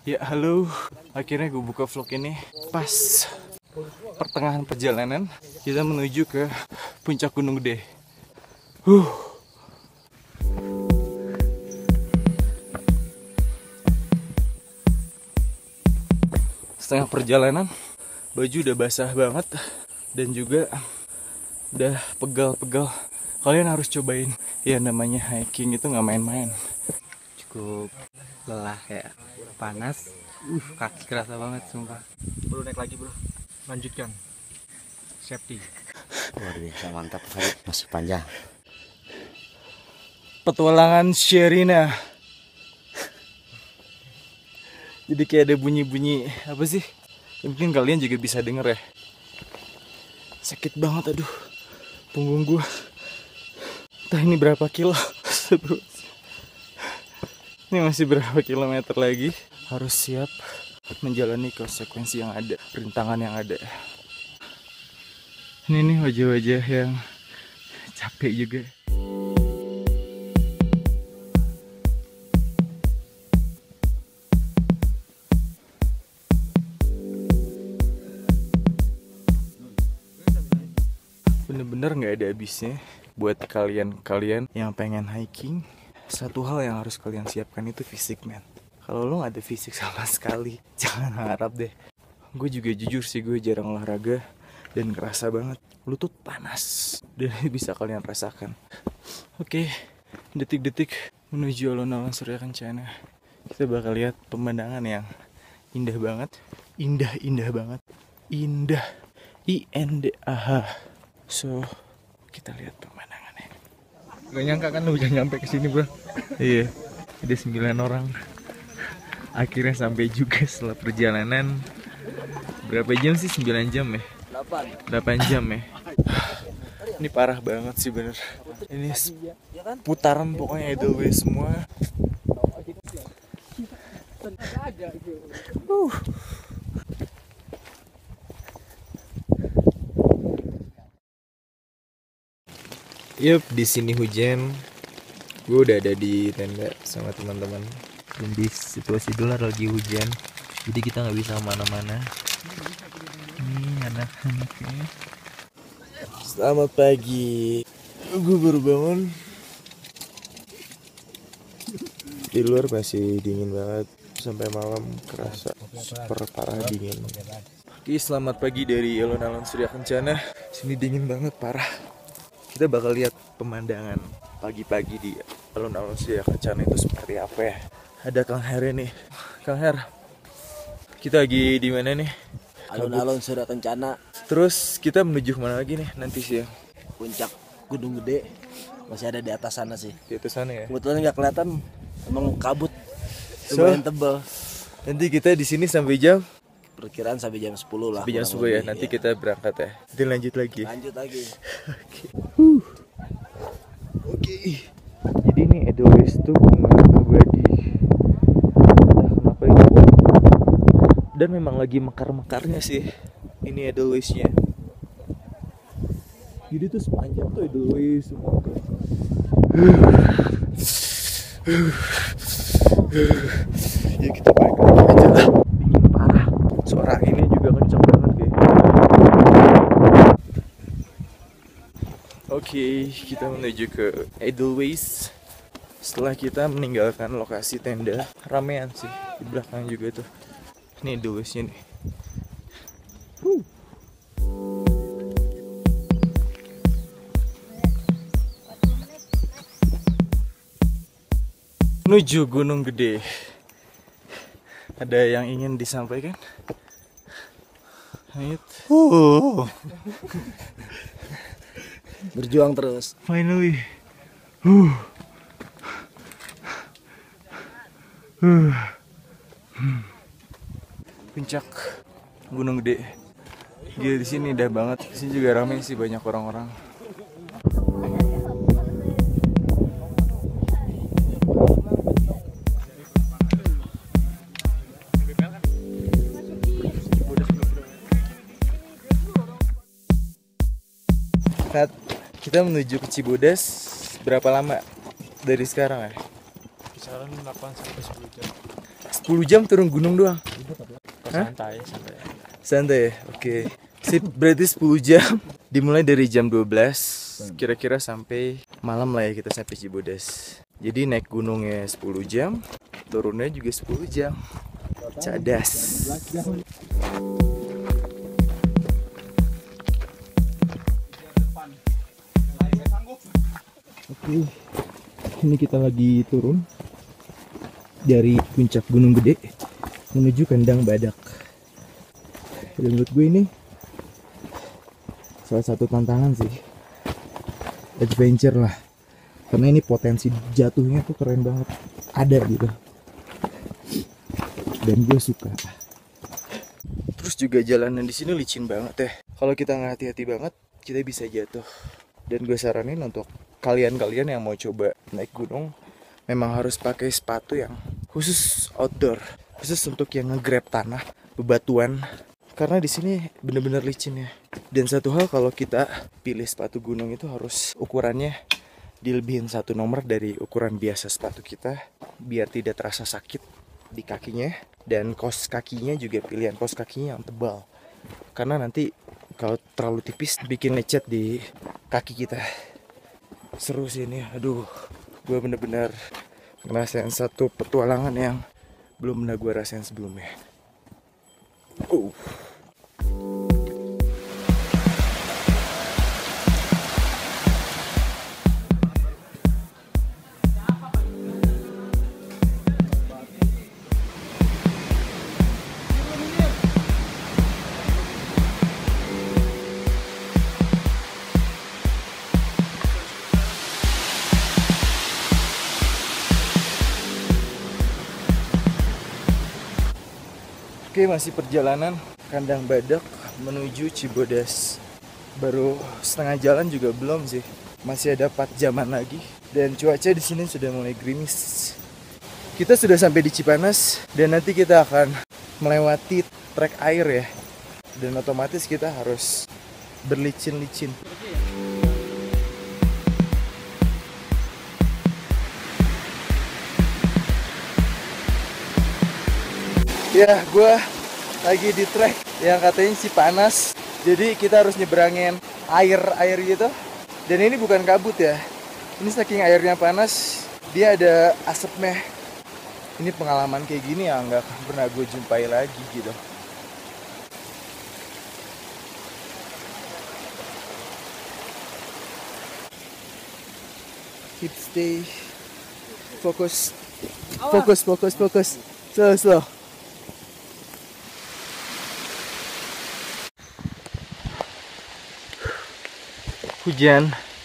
Ya halo, akhirnya gue buka vlog ini pas pertengahan perjalanan kita menuju ke puncak Gunung Gede. Setengah perjalanan, baju udah basah banget dan juga udah pegal-pegal. Kalian harus cobain, ya namanya hiking itu nggak main-main. Cukup lelah ya, panas, kaki kerasa banget sumpah. Bro, naik lagi bro, lanjutkan safety. Luar biasa mantap kali, masih panjang. Petualangan Sherina. Jadi kayak ada bunyi-bunyi apa sih? Ya, mungkin kalian juga bisa denger ya. Sakit banget, aduh, punggung gua. Entah ini berapa kilo. Ini masih berapa kilometer lagi. Harus siap menjalani konsekuensi yang ada, rintangan yang ada. Ini nih wajah-wajah yang capek juga. Bener-bener gak ada habisnya. Buat kalian yang pengen hiking, satu hal yang harus kalian siapkan itu fisik, men. Kalau lo gak ada fisik sama sekali, jangan harap deh. Gue juga jujur sih, gue jarang olahraga dan ngerasa banget lutut panas. Dan bisa kalian rasakan. Oke, detik-detik menuju alun-alun Surya Kencana. Kita bakal lihat pemandangan yang indah banget. Indah banget. Indah. INDAH. So, kita lihat pemandangannya. Gak nyangka kan lu udah nyampe ke sini bro. Iya, ada 9 orang. Akhirnya sampai juga setelah perjalanan. Berapa jam sih? 9 jam ya? 8 jam ya? Ini parah banget sih bener. Ini putaran pokoknya Edelweiss semua. Yup, di sini hujan. Gue udah ada di tenda sama teman-teman. Dan di situasi dolar lagi hujan, jadi kita nggak bisa kemana-mana. Ini anak-anaknya. Selamat pagi. Gue baru bangun. Di luar masih dingin banget. Sampai malam kerasa super parah dingin. Oke, selamat pagi dari alun-alun Surya Kencana. Sini dingin banget, parah. Kita bakal lihat pemandangan pagi-pagi di alun-alun Surya Kencana itu seperti apa ya. Ada Kang Her nih. Kang Her, kita lagi di mana nih? Alun-alun Surya Kencana, Terus kita menuju kemana lagi nih nanti siang? puncak Gunung Gede, masih ada di atas sana sih. Di atas sana ya. Kebetulan nggak kelihatan, emang kabut So, lumayan tebal. nanti kita di sini sampai jam Perkiraan sampai jam 10 lah. sampai jam kurang 10 ya. lebih, Nanti kita berangkat ya. Kita lanjut lagi. lanjut lagi. Oke. Jadi ini Edelweiss tuh bunga abadi. Entah kenapa ini warna. Dan memang lagi mekar-mekarnya sih. Ini Edelweissnya. Jadi tuh sepanjang tuh Edelweiss semua. Ya kita balik lagi aja lah. Dingin parah. Suara ini juga kenceng banget kayak. Oke, kita menuju ke Edelweiss. Setelah kita meninggalkan lokasi tenda, ramean sih di belakang juga tuh. Ini Edelweiss-nya nih. Menuju Gunung Gede. Ada yang ingin disampaikan? Ayo. Berjuang terus. Finally. Puncak Gunung Gede. Gila, di sini indah banget. Di sini juga ramai sih, banyak orang-orang. Saat kita menuju ke Cibodas, berapa lama dari sekarang ya? Kisaran 8 sampai 10 jam. 10 jam turun gunung doang? Santai, santai. Santai ya? Oke. Sip, berarti 10 jam. Dimulai dari jam 12. Kira-kira sampai malam lah ya kita sampai Cibodas. Jadi naik gunungnya 10 jam, turunnya juga 10 jam. Cadas. Oke, ini kita lagi turun dari puncak Gunung Gede menuju Kandang Badak. Dan menurut gue ini salah satu tantangan sih, adventure lah, karena ini potensi jatuhnya tuh keren banget, ada gitu, dan gue suka. Terus juga jalanan di sini licin banget ya. Kalau kita nggak hati-hati banget, kita bisa jatuh. Dan gue saranin untuk kalian-kalian yang mau coba naik gunung, memang harus pakai sepatu yang khusus outdoor, khusus untuk yang nge-grab tanah, bebatuan. Karena di sini bener-bener licin ya. Dan satu hal, kalau kita pilih sepatu gunung itu harus ukurannya dilebihin 1 nomor dari ukuran biasa sepatu kita, biar tidak terasa sakit di kakinya. Dan kaos kakinya juga pilihan kaos kakinya yang tebal, karena nanti kalau terlalu tipis bikin lecet di kaki kita. Seru sih ini, aduh, gue bener-bener ngerasain satu petualangan yang belum pernah gue rasain sebelumnya. Oke, masih perjalanan Kandang Badak menuju Cibodas. Baru setengah jalan juga belum sih. Masih ada 4 jaman lagi. Dan cuaca di sini sudah mulai gerimis. Kita sudah sampai di Cipanas dan nanti kita akan melewati trek air ya. Dan otomatis kita harus berlicin-licin. Ya, gue lagi di trek yang katanya Cipanas. Jadi kita harus nyeberangin air gitu. Dan ini bukan kabut ya. Ini saking airnya panas, dia ada asapnya. Ini pengalaman kayak gini yang nggak akan pernah gue jumpai lagi gitu. Keep stay fokus. Fokus. Slow. Hujan.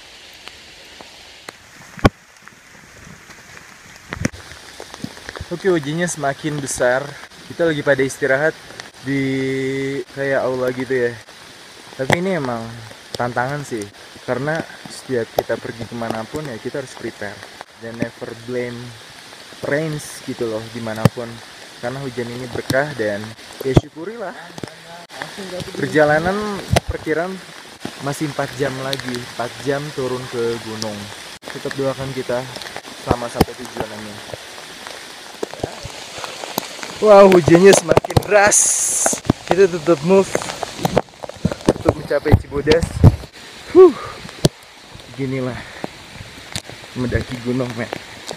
Oke, hujannya semakin besar. Kita lagi pada istirahat di kayak aula gitu ya. Tapi ini emang tantangan sih, karena setiap kita pergi kemanapun ya kita harus prepare. Dan never blame rains gitu loh dimanapun. Karena hujan ini berkah dan ya syukurilah. Perjalanan perkiraan masih 4 jam lagi, 4 jam turun ke gunung. Tetap doakan kita selama sampai tujuannya. Wow, hujannya semakin deras. Kita tetap move untuk mencapai Cibodas. Ginilah mendaki gunung, men.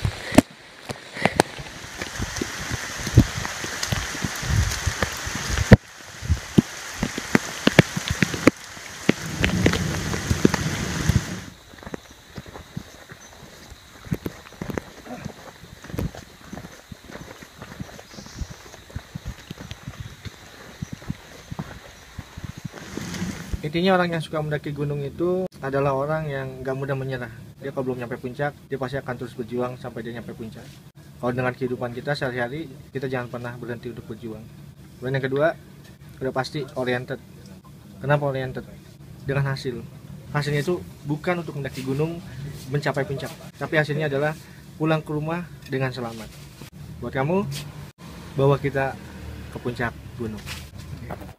Intinya orang yang suka mendaki gunung itu adalah orang yang gak mudah menyerah. Dia kalau belum nyampe puncak, dia pasti akan terus berjuang sampai dia nyampe puncak. Kalau dengan kehidupan kita sehari-hari, kita jangan pernah berhenti untuk berjuang. Dan yang kedua, udah pasti oriented. Kenapa oriented? Dengan hasil. Hasilnya itu bukan untuk mendaki gunung, mencapai puncak, tapi hasilnya adalah pulang ke rumah dengan selamat. Buat kamu, bawa kita ke puncak gunung.